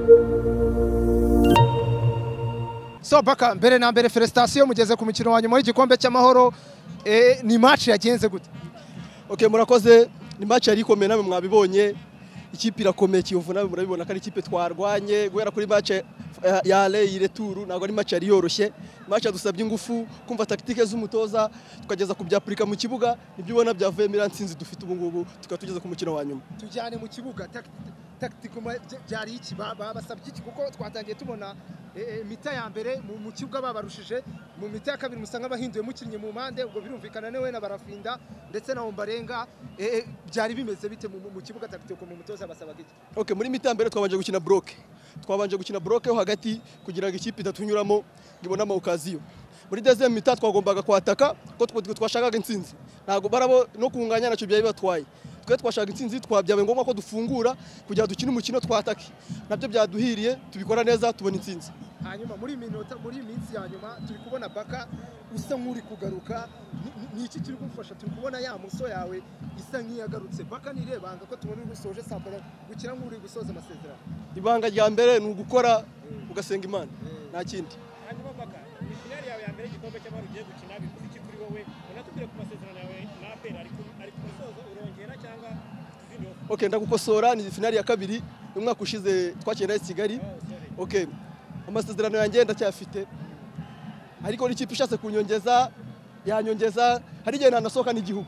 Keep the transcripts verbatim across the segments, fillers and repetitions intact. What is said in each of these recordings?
So Baka, mbere na mbere felicitation mugeze ku mukino wa nyuma w'igikombe cy'amahoro, eh, ni match yagenze gute? Okay, murakoze. Ni match yari ikomeye namwe mwabibonye. Ikipe irakomeye Kiyovu nawe murabibona kandi ikipe twarwanye guhera kuri match ya Lei retour ntago ari match yari yoroshye. Match yadusabye ingufu kumva tactique z'umutoza tukageza ku byapurika mu kibuga nibyo ubona byavuye miransinzi dufite ubu ngubu tukatugeza ku mukino wa nyuma. Tujyane mu kibuga tactique byari iki babasabye iki kuko twatangiye tubona mita ya mbere mu kibuga babarushije mu mita ya kabiri musanga bahinduye mukinnye mu mande ubwo birumvikana newe na Barafinda ndetse na Ombarenga byari bimeze bite mu kibuga tactique mu mutoza basabaga iki? Okay, muri mita ya mbere twabanje gukina block twabanje gukina block yo hagati kugira ngo ikipe idatunyuramo ngibona ama occasion. Muri deuxième mita twagombaga kwataka ko twashakaga intsinzi ntago barabo no kunganya naco byayi batwaye twe twashaka intsinzi twabyabe ngombwa ko dufungura kugira dukine umukino twatake nabyo byaduhiriye tubikora neza tubona intsinzi. Hanyuma muri minota muri minsi ya nyuma turi kubona Baka usa nk'uri kugaruka ni iki kiri kumfasha turi kubona ya muso yawe isa nk'iyagarutse Baka nirebanga ko tubona urusoje sambara gukira nk'uri gusoza amasezerano. Ibanga rya mbere ni ugukora ugasenga Imana nta kindi. Hanyuma Baka ni finali yawe ya mbere igikombe cy'amahoro ugiye gukina bikuzi iki kuri wowe unatubwire ku masezerano yawe na A P R ariko ariko musozo urongera cyangwa izindi ofa? Okay, ndagukosora ni finali ya kabiri umwaka ushize twakira i Kigali. Okay, amasezerano yanjye ndacyafite ariko n'ikipe ishatse kunyongeza yanyongeza hari igihe nanasohoka n'igihugu.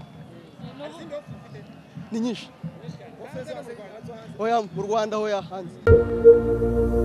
Ni nyinshi. Oya mu Rwanda hoya hanze.